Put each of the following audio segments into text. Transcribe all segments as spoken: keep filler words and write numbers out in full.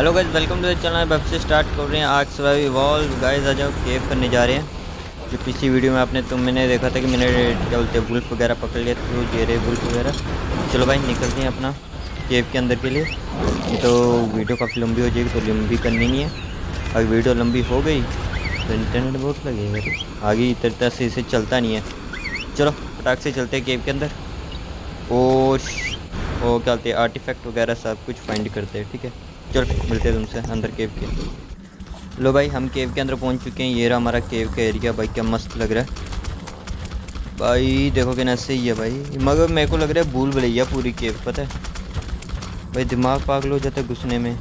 Hello guys, welcome to the channel. Web से start कर रहे हैं आज सर्वाइव इवॉल्व। गाइस आज हम केव करने जा रहे हैं। जो पिछली वीडियो में आपने तुम मैंने देखा था कि मैंने क्या बोलते हैं वुल्फ वगैरह पकड़ लिया, तो ये रहे वुल्फ वगैरह। चलो भाई निकलते हैं अपना केव के अंदर के लिए। तो वीडियो काफ़ी लंबी हो जाएगी, तो लंबी करनी नहीं है। अगर वीडियो लंबी हो गई तो इंटरनेट बहुत लगेगा, आगे इतर तरह से इसे चलता नहीं है। चलो फटाक से चलते हैं केव के अंदर और वो क्या बोलते हैं आर्टिफैक्ट वगैरह सब कुछ फाइंड करते हैं। ठीक है, चलो मिलते हैं तुमसे अंदर केव के। लो भाई हम केव के अंदर पहुंच चुके हैं। ये रहा हमारा केव का एरिया। भाई क्या मस्त लग रहा है भाई, देखो कि ऐसे ही है भाई, मगर मेरे को लग रहा है भूल भुलैया पूरी केव, पता है भाई, दिमाग पागल हो जाता है घुसने में।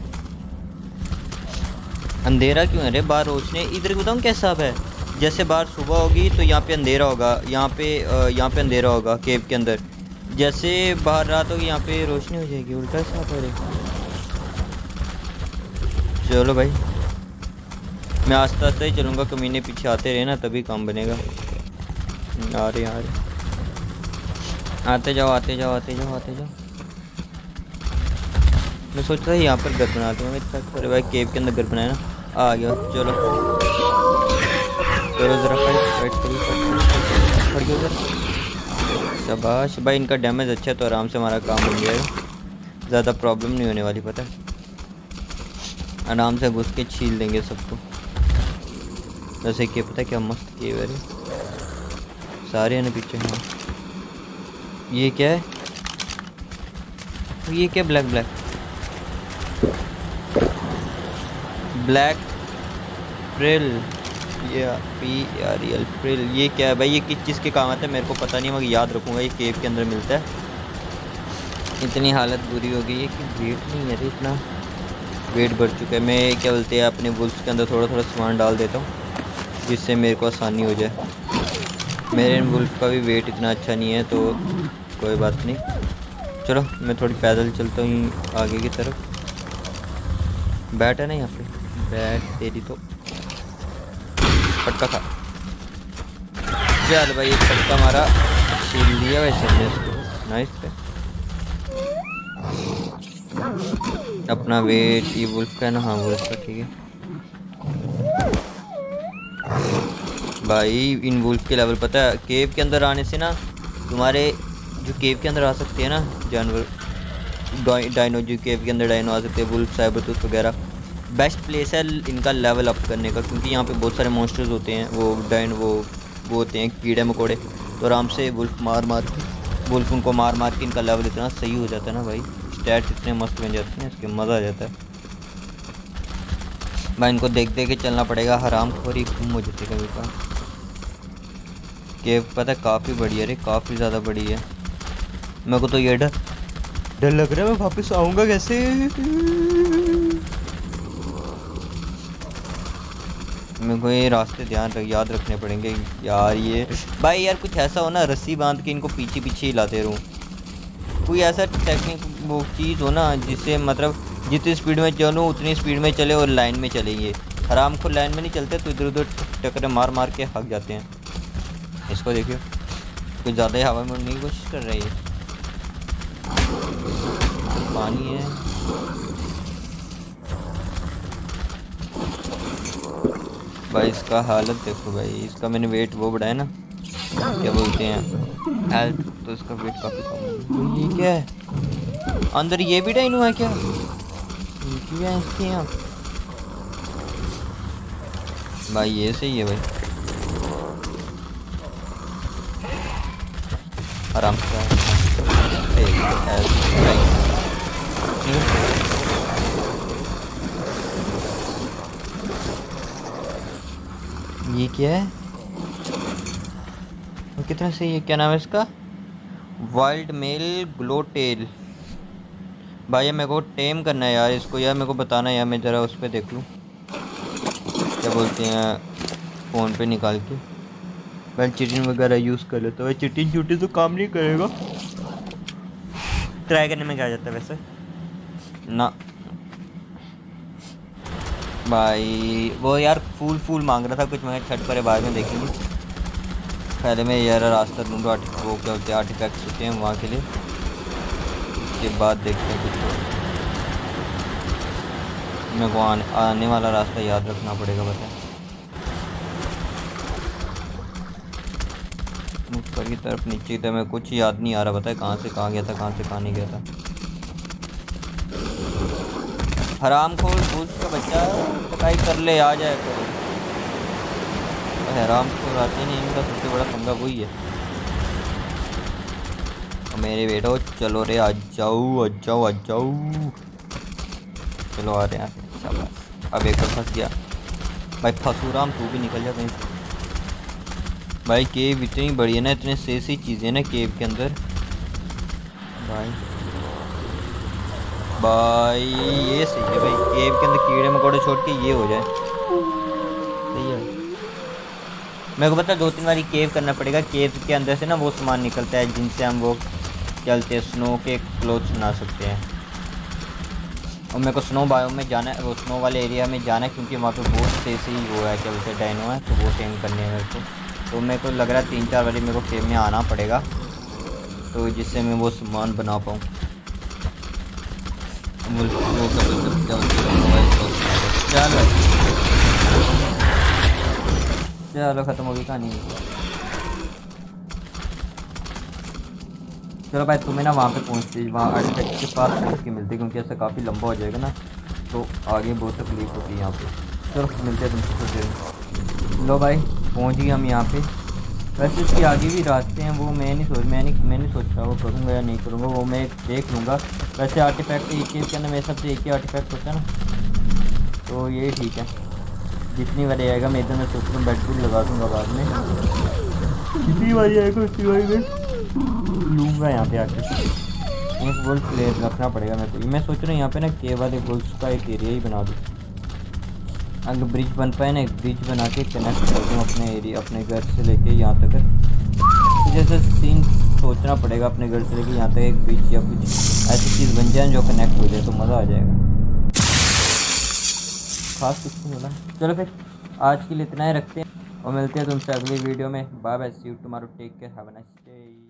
अंधेरा क्यों है रे, बाहर रोशनी इधर बताऊँ क्या हिसाब है। जैसे बाहर सुबह होगी तो यहाँ पे अंधेरा होगा, यहाँ पे यहाँ पे अंधेरा होगा केव के अंदर। जैसे बाहर रात होगी यहाँ पे रोशनी हो जाएगी, उल्टा हिसाब है रे। चलो भाई मैं आस्ते आस्ते ही चलूँगा, कमीने पीछे आते रहे ना तभी काम बनेगा। आ रहे आ रहे आते जाओ आते जाओ आते जाओ आते जाओ। मैं सोच रहा था यहाँ पर घर बनाते हैं, अरे भाई केव के अंदर घर बनाया ना। आ गया, चलो चलो ज़रा फाइट फाइट करिए, फट गया ज़रा। शाबाश भाई, इनका डैमेज अच्छा है तो आराम से हमारा काम बन जाएगा, ज़्यादा प्रॉब्लम नहीं होने वाली, पता है। आराम से घुस के छील देंगे सबको। वैसे क्या पता है क्या मस्त किए हुए सारे हैं ना पीछे। हाँ ये क्या है, ये क्या ब्लैक ब्लैक ब्लैक प्रिल, ये पी आर एल प्रिल, ये क्या है भाई, ये किस चीज़ के काम आता है मेरे को पता नहीं, मगर याद रखूँगा। ये केव के अंदर मिलता है। इतनी हालत बुरी हो गई है कि वेट नहीं है रे, इतना वेट बढ़ चुका है। मैं क्या बोलते हैं अपने वुल्फ के अंदर थोड़ा थोड़ा सामान डाल देता हूँ जिससे मेरे को आसानी हो जाए। मेरे वुल्फ का भी वेट इतना अच्छा नहीं है तो कोई बात नहीं। चलो मैं थोड़ी पैदल चलता हूँ आगे की तरफ। बैट है ना यहाँ पे, बैट तेरी तो फटका खा। चल भाई एक फटका मारा, छील लिया वैसे हमने इसको। नाइस है अपना वेट। ये वुल्फ का है ना, हाँ वुल्फ का, ठीक है भाई। इन वुल्फ के लेवल पता है, केव के अंदर आने से ना तुम्हारे जो केव के अंदर आ सकते हैं ना जानवर, डाइनो, जो केव के अंदर डाइनो आ सकते हैं, वुल्फ साइबरटूथ वगैरह, बेस्ट प्लेस है इनका लेवल अप करने का, क्योंकि यहाँ पे बहुत सारे मॉन्स्टर्स होते हैं, वो डाइन वो वो होते हैं कीड़े मकोड़े, तो आराम से वुल्फ मार मार के वुल्फ उनको मार मार के इनका लेवल इतना सही हो जाता है ना भाई, स्टैट्स इतने मस्त बन जाते हैं इसके, मज़ा आ जाता है भाई। इनको देख देख के चलना पड़ेगा, हराम खोरी घूम हो जाती है कभी का। केव पता है काफ़ी बड़ी है रे, काफ़ी ज़्यादा बड़ी है। मेरे को तो ये डर डर लग रहा है, मैं वापस आऊँगा कैसे। मेरे को ये रास्ते ध्यान रख याद रखने पड़ेंगे यार। ये भाई यार कुछ ऐसा हो ना, रस्सी बांध के इनको पीछे पीछे हिलाते रहूँ, कोई ऐसा टेक्निक वो चीज़ हो ना जिससे मतलब जितनी स्पीड में चलूँ उतनी स्पीड में चले और लाइन में चले। ये आराम को लाइन में नहीं चलते तो इधर उधर टक्कर मार मार के हक जाते हैं। इसको देखियो कुछ ज़्यादा ही हवा में उड़ने की कोशिश कर रही है। पानी है भाई, इसका हालत देखो भाई, इसका मैंने वेट वो बढ़ाया ना, क्या बोलते हैं हेल्थ, तो इसका वेट काफ़ी कम है। तो ये क्या है अंदर, ये भी डाइनो है क्या, इनकी है इसके यहाँ भाई, ये सही है भाई, आराम से। ये क्या है और कितना सही है, क्या नाम है इसका, वाइल्ड मेल ग्लोटेल। भाई ये मेरे को टेम करना है यार इसको, यार मेरे को बताना है यार, मैं ज़रा उस पर देख लूँ क्या बोलते हैं फ़ोन पे निकाल के। भाई चिटिंग वगैरह यूज़ कर लेते भाई, चिटिंग चुटी तो काम नहीं करेगा, ट्राई करने में क्या जाता है वैसे ना भाई। वो यार फूल फूल मांग रहा था कुछ, मैं छठ पर बाद में देखेंगे, पहले मैं यार रास्ता ढूंढूँ, वो क्या होते हैं आर्टिफैक्ट्स होते हैं वहाँ के लिए, उसके बाद देखते हैं कुछ। मेरे को आने, आने वाला रास्ता याद रखना पड़ेगा। पता है ऊपर की तरफ नीचे की तरफ, मैं कुछ याद नहीं आ रहा। पता है कहाँ से कहाँ गया था, कहाँ से कहाँ नहीं गया था। हराम खोर भूत का बच्चा पकाई कर ले, आ जाए करो। हराम खोर आते नहीं, इनका सबसे बड़ा पंगा वही है। मेरे बेटो चलो रे, आ जाओ आ जाओ आ जाओ। चलो आ रहे हैं। शाबाश। अब एक और फंस गया भाई। फसूराम तू भी निकल जा कहीं से। भाई केव इतनी बड़ी है ना, इतने से सी चीज़ें ना केव के अंदर भाई। भाई ये सही है भाई, केव के अंदर कीड़े मकोड़े छोड़ के ये हो जाए सही है। मेरे को पता है दो तीन बारी केव करना पड़ेगा। केव के अंदर से ना वो सामान निकलता है जिनसे हम वो चलते हैं, स्नो के क्लोथ्स बना सकते हैं। और मेरे को स्नो बायोम में जाना है, वो स्नो वाले एरिया में जाना है, क्योंकि वहाँ पे बहुत तेज़ी वो है, क्या बोलते हैं डायनो है, तो वो टेम करने हैं मेरे को। तो मेरे को लग रहा है तीन चार बारी मेरे को केव में आना पड़ेगा, तो जिससे मैं वो सामान बना पाऊँ। चलो चलो ख़त्म हो गई कहानी। चलो भाई तुम्हें ना वहाँ पे पहुँचते, वहाँ आर्टिफैक्ट के पास पहुँच के मिलते, क्योंकि ऐसा काफ़ी लंबा हो जाएगा ना, तो आगे बहुत तकलीफ होती है यहाँ पे। चलो मिलते हैं तुमसे कुछ देर। लो भाई पहुँच गए हम यहाँ पे। वैसे इसके आगे भी रास्ते हैं, वो मैं नहीं सोच मैं नहीं मैं नहीं सोच रहा वो करूँगा या नहीं करूँगा, वो मैं देख लूँगा। वैसे आर्टिफैक्ट एक ही के अंदर मेरे सबसे एक ही आर्टिफैक्ट होता है ना, तो ये ठीक है। जितनी बारी आएगा मैं इधर मैं सोच रहा हूँ बेड बुल लगा दूँगा बाद में। जितनी बारी आएगा उतनी बारी में लूँगा यहाँ पे आके। एक गोल प्लेयर रखना पड़ेगा मेरे को। मैं सोच रहा हूँ यहाँ पे ना के वाले गोल्स का एक एरिया ही बना दूँ। अगर ब्रिज बन पाए ना, एक ब्रिज बना के कनेक्ट कर दूँ अपने एरिया, अपने घर से लेके यहाँ तक। तो जैसे सीन सोचना पड़ेगा, अपने घर से लेके यहाँ तक एक ब्रिज या कुछ ऐसी चीज़ बन जाए जो कनेक्ट हो जाए, तो मज़ा आ जाएगा। खास कुछ नहीं होना। चलो फिर आज के लिए इतना ही रखते हैं और मिलते हैं तुमसे अगली वीडियो में। Bye bye, see you tomorrow, take care, have a nice day.